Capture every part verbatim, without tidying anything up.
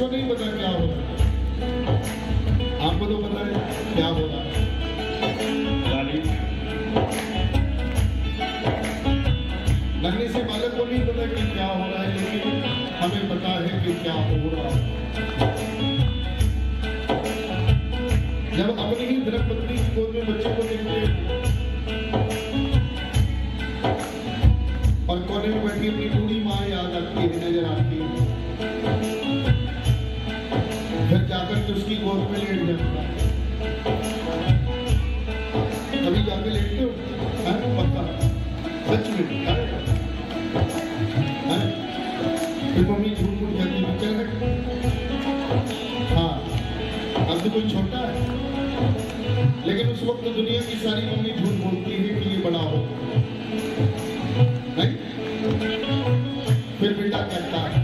इसको नहीं पता क्या हो रहा, आपको तो पता है क्या हो रहा है। लगने से बालक को नहीं पता कि क्या हो रहा है, लेकिन हमें पता है कि क्या हो रहा है। जब अपनी ही धर्मपत्नी की गोद में बच्चे को देखते हैं और कोने में बैठी अपनी बूढ़ी माँ याद आती है, नजर आती है, फिर जाकर के उसकी गोद में लेट जाता है। कभी जाके लेटते हो? पक्का सच में? फिर मम्मी झूठ मूठ जाती है, चल हाँ अब तो कोई छोटा है, लेकिन उस वक्त तो दुनिया की सारी मम्मी झूठ बोलती है कि ये बड़ा हो, नहीं? फिर बेटा कहता है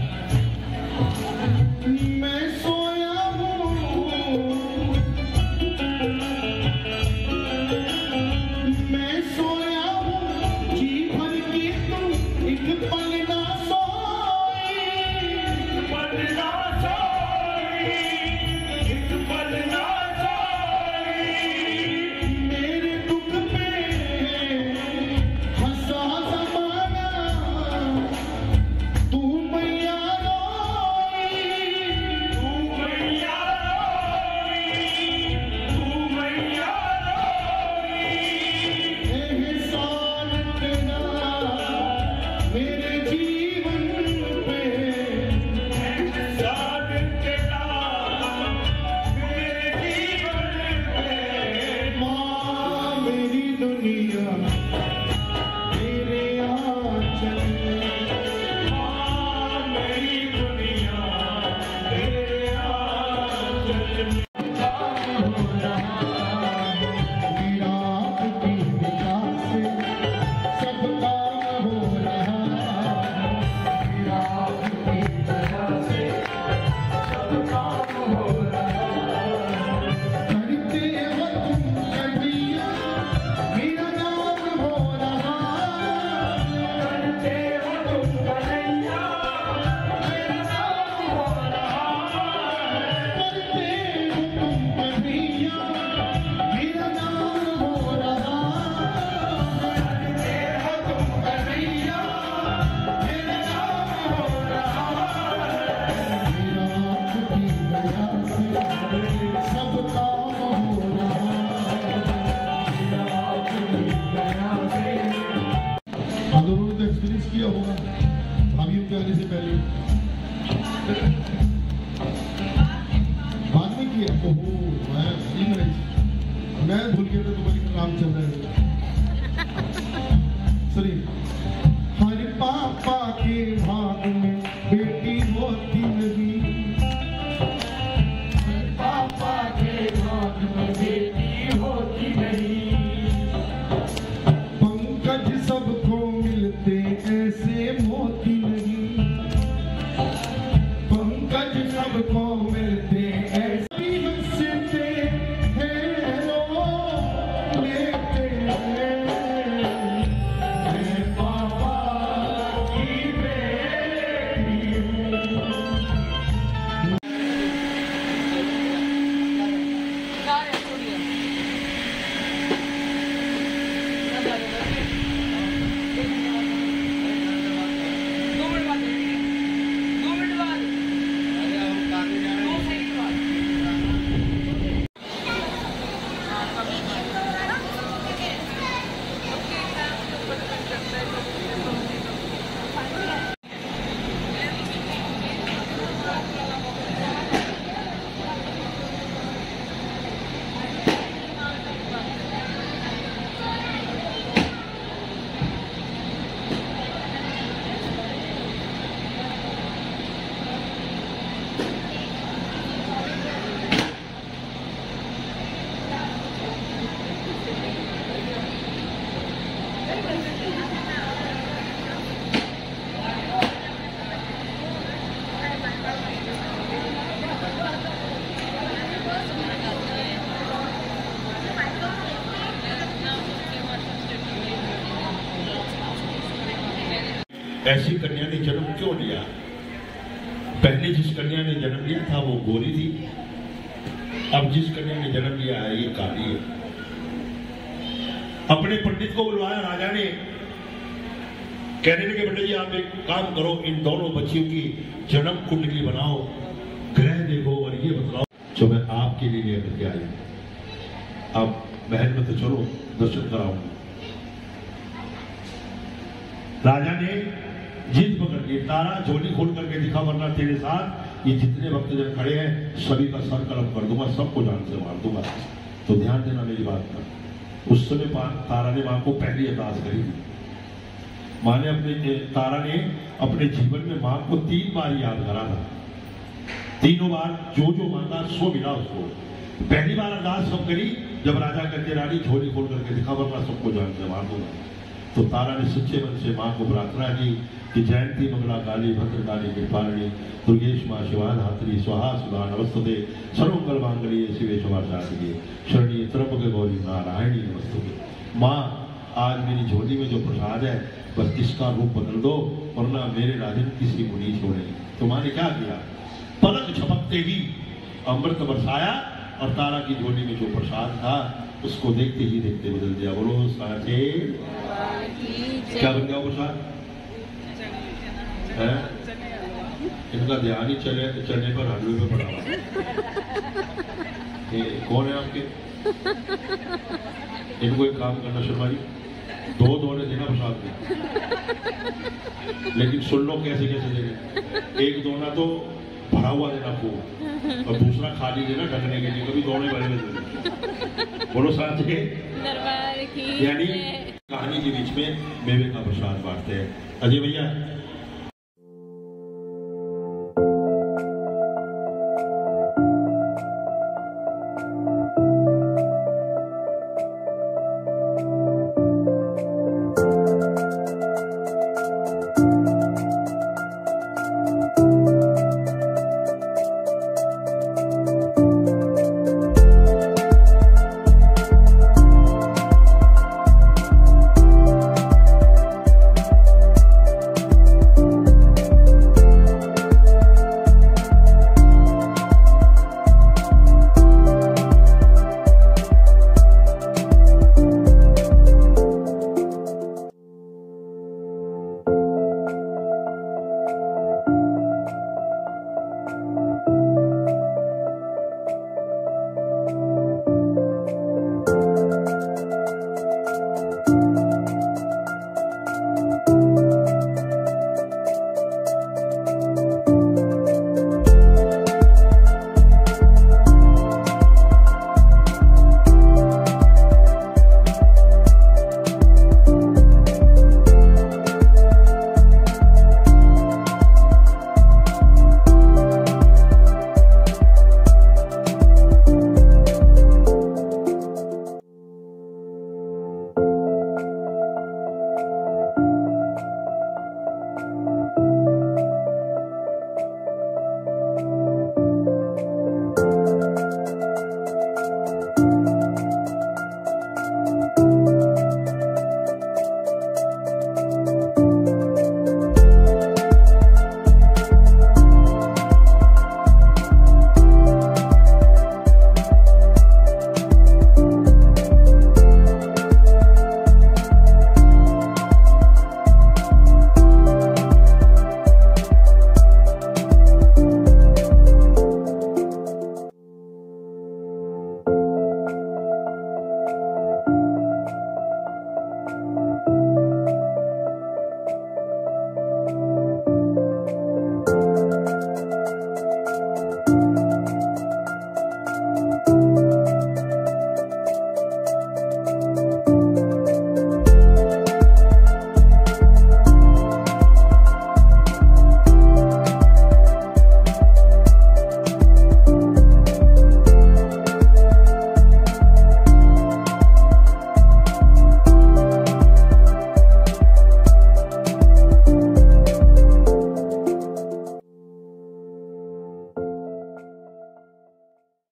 मैं सोया हूँ, मैं सोया हूँ जी भर के तुम एक पल ना सोई, पल ना सोई, एक पल ना सोई, मेरे दुख पे हंसा ज़माना, तू मैया रोई, तू मैया रोई, तू मैया रोई, एहसान तेरा मेरे जीवन पे, एहसान तेरा मेरे जीवन पे, माँ मेरी दुनिया तेरे आंचल, माँ मेरी दुनिया तेरे आंचल में। मेरा आपकी विकास से सब काम हो रहा, मेरा आपकी वजह से सब काम हो रहा, करते हो तुम कन्हैया मेरा नाम हो रहा, करते हो तुम कन्हैया मेरा नाम हो रहा, करते हो तुम कन्हैया मेरा नाम हो रहा, करते हो तुम कन्हैया मेरा नाम हो रहा, मेरा आपकी वजह से सब काम हो रहा, मेरा आपकी वजह से। आप लोगों ने तो एक्सपीरियंस किया होगा भाभीयों के आने से पहले, बाद में किया? ओहो मैं नहीं रही, मैं भूल गया था तुम्हारी काम चल रहा है। सुनिए, हर पापा के भाग में बेटी होती नहीं, हर पापा के भाग में बेटी होती नहीं, पंकज सबको मिलते ऐसे मोती नहीं, पंकज सबको मिलते ऐसे हंसते हैं रो लेते हैं, मैं पापा की बेटी हूँ। ऐसी कन्या ने जन्म क्यों लिया? पहली जिस कन्या ने जन्म लिया था वो गोरी थी, अब जिस कन्या ने जन्म लिया है ये काली है। अपने पंडित को बुलवाया राजा ने, कहने लगे बेटे जी आप एक काम करो, इन दोनों बच्चियों की जन्म कुंडली बनाओ, ग्रह देखो और ये बतलाओ जो मैं आपके लिए लेकर के आया। अब महल में तो चलो दर्शन कराऊंगा। राजा ने जिद पकड़ के, तारा झोली खोल करके दिखा वरना तेरे साथ ये जितने भक्तजन खड़े हैं सभी का सर कलम कर दूंगा, सबको जान से मार दूंगा। तो ध्यान देना मेरी बात पर। उस समय तारा ने मां को पहली अरदास करी थी। मां ने अपने तारा ने अपने जीवन में मां को तीन बार याद करा था। तीनों बार जो जो मांगा सो मिला उसको। पहली बार अरदास कब करी? जब राजा कहते रानी झोली खोल करके दिखा वरना सबको जान से मार दूंगा। तो तारा ने सच्चे मन से मां को प्रार्थना की कि जयंती मंगला काली भद्रकाली कृपालिनी दुर्गेश मां शिवा धात्री स्वाहा सुधा नमस्तुते सर्वमंगल मांगल्ये शिवे शुभाशांति शरण्ये त्र्यंबके गौरी नारायणी नमस्तुते। मां आज मेरी झोली में जो प्रसाद है बस इसका रूप बदल दो वरना मेरे राजन किसी मुनीश हो नहीं। तो मां ने क्या किया? पलक झपकते ही अमृत बरसाया और तारा की झोली में जो प्रसाद था उसको देखते ही देखते बदल दिया। बोलो साचे क्या बन गया प्रसाद? इनका ध्यान ही चले चलने पर हलवे में पड़ा हुआ। कौन है आपके? इनको एक काम करना शर्मा जी, दो दोने देना प्रसाद में, लेकिन सुन लो कैसे कैसे देने। एक दोना तो भरा हुआ देना खूब और दूसरा खाली देना ढकने के लिए, कभी दोने भरे में देना। बोलो साथ के यानी कहानी के बीच में मेवे का प्रसाद बांटते हैं। अजय भैया